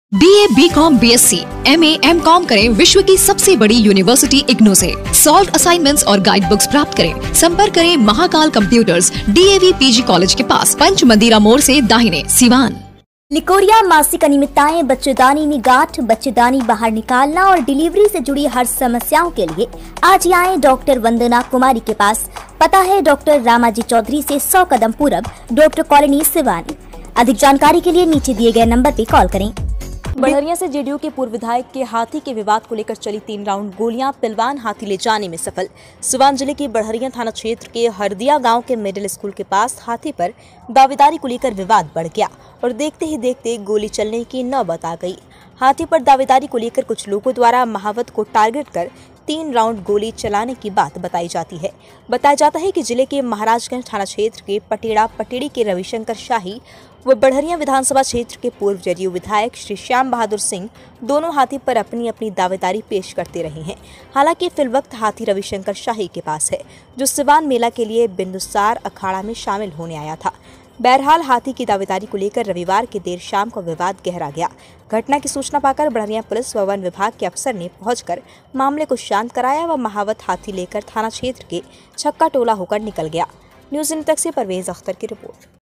BA, BCom, BSc, MA, MCom करें विश्व की सबसे बड़ी यूनिवर्सिटी इग्नू से। सॉल्व असाइनमेंट्स और गाइड बुक्स प्राप्त करें। संपर्क करें Mahakal computers, DAV PG college के पास, पंच मंदिरा मोड़ से दाहिने, सिवान। लिकोरिया मासिक अनियमितताएं, बच्चेदानी में गांठ, बच्चेदानी बाहर निकालना और डिलीवरी से जुड़ी हर समस्याओं के लिए आज ही आए डॉक्टर वंदना कुमारी के पास। पता है डॉक्टर रामाजी चौधरी से 100 कदम पूरब, डॉक्टर कॉलोनी, सिवान। अधिक जानकारी के लिए नीचे दिए गए नंबर पर कॉल करें। बढ़हरिया से जेडीयू के पूर्व विधायक के हाथी के विवाद को लेकर चली 3 राउंड गोलियां पिलवान हाथी ले जाने में सफल। सिवान जिले के बढ़हरिया थाना क्षेत्र के हरदिया गांव के मिडिल स्कूल के पास हाथी पर दावेदारी को लेकर विवाद बढ़ गया और देखते ही देखते गोली चलने की नौबत आ गई। हाथी पर दावेदारी को लेकर कुछ लोगों द्वारा महावत को टारगेट कर 3 राउंड गोली चलाने की बात बताई जाती है। बताया जाता है कि जिले के महाराजगंज थाना क्षेत्र के पटेड़ा पटेड़ी के रविशंकर शाही व बढ़हरिया विधानसभा क्षेत्र के पूर्व जेडीयू विधायक श्री श्याम बहादुर सिंह दोनों हाथी पर अपनी अपनी दावेदारी पेश करते रहे हैं। हालांकि फिलवक्त हाथी रविशंकर शाही के पास है, जो सिवान मेला के लिए बिंदुसार अखाड़ा में शामिल होने आया था। बहरहाल हाथी की दावेदारी को लेकर रविवार की देर शाम को विवाद गहरा गया। घटना की सूचना पाकर बढ़हरिया पुलिस व वन विभाग के अफसर ने पहुंचकर मामले को शांत कराया व महावत हाथी लेकर थाना क्षेत्र के छक्का टोला होकर निकल गया। न्यूज़ इन तक से परवेज अख्तर की रिपोर्ट।